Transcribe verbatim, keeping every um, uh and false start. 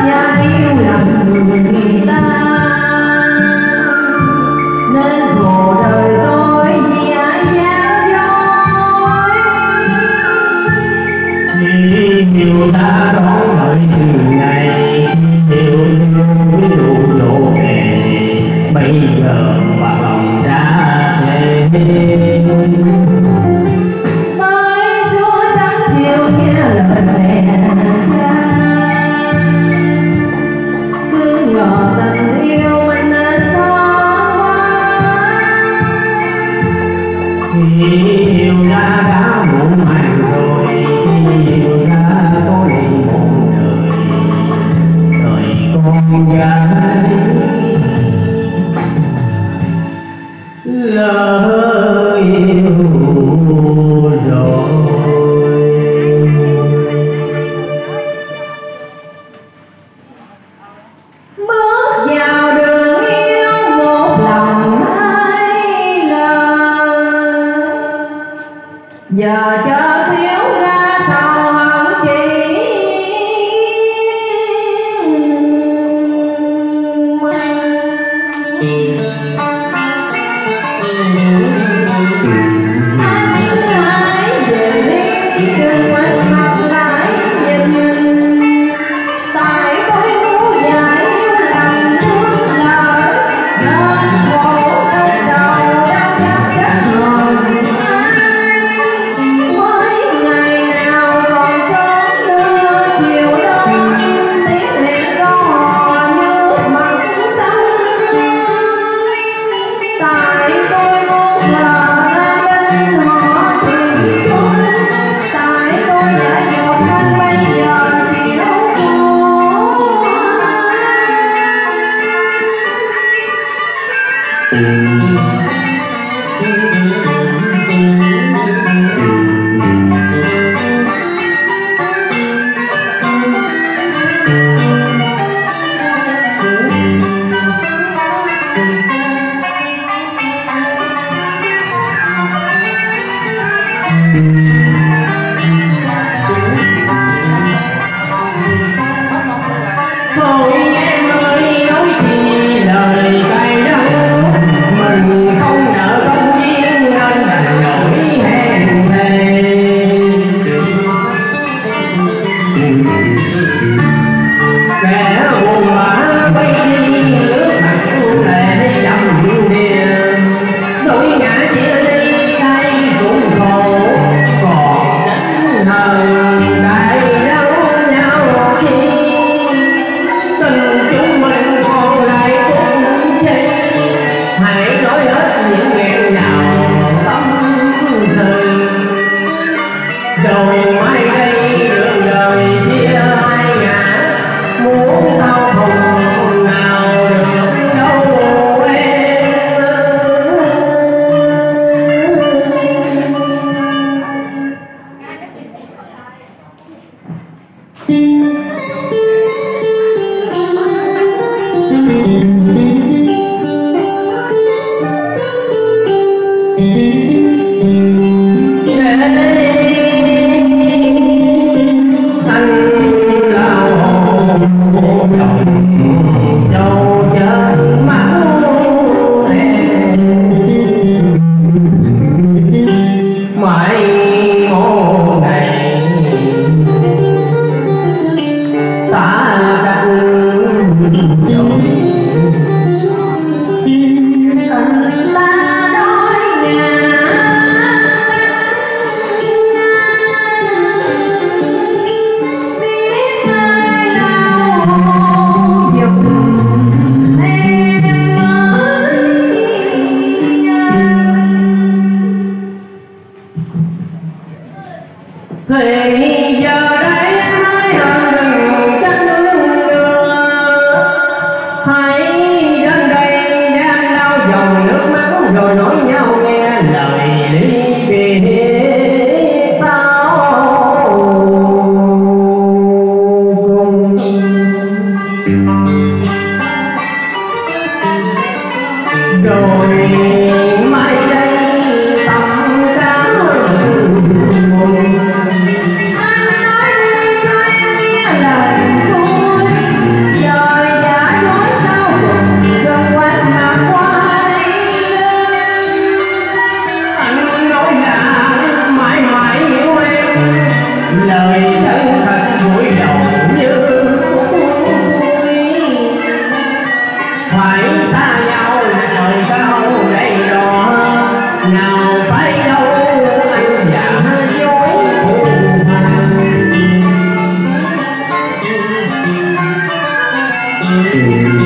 và yêu lòng người ta, nên khổ đời tôi vì ai gian dối. Chỉ yêu ta đón đợi từ ngày yêu thương đủ độ nghề, bây giờ mà lòng ra thề. Mới chúa trắng chiều nghe lời mẹ ra, cứ ngờ tình yêu mình nên khó quá. Khi yêu đã đã muộn màng rồi, khi yêu đã có đi một đời, đời con gái lỡ yêu rồi. Bước vào đường yêu một lòng hai lời, giờ cho thiếu ra sầu hận chỉ mình. Anh hãy về đi đừng quay mặt lại nhìn, tại tôi ngu dại làm thương lỡ, nên khổ nên giàu đau nhức chết người. Mới ngày nào còn sớm đưa chiều đông, tiếng hẹn có hò nước mặt sông. Tại tôi muốn lờ bên họ thì thôi, tại tôi đã dột nên bây giờ chịu khổ. Thôi em ơi nói chi lời cay đắng, mình không nợ không duyên nên đành nổi hẹn thề. Kẻ buồn bã bay đi nước mặt lệ dầm đìa, đôi ngã chia ly ai cũng khổ, còn đến thời đại đau nhau chi. Tình chúng mình còn lại cũng chi, hãy nói hết những nghẹn ngào tâm sự. Rồi mai đây đường đời chia hai ngả, muốn tao cùng nào được đâu em. Anh lao hồn đồng châu trên mắt em, mãi một ngày xa cách rồi. Tình ta đói ngà, biết ai lao giùm em ơi. Thì giờ đây hãy đừng trách nữa, hãy đến đây đang lau dòng nước mắt rồi nói nhau nghe lời ly biệt sau cùng. Rồi mai đây tâm cá buồn, Anh nói đi cho em nghe lời tôi, Thank you.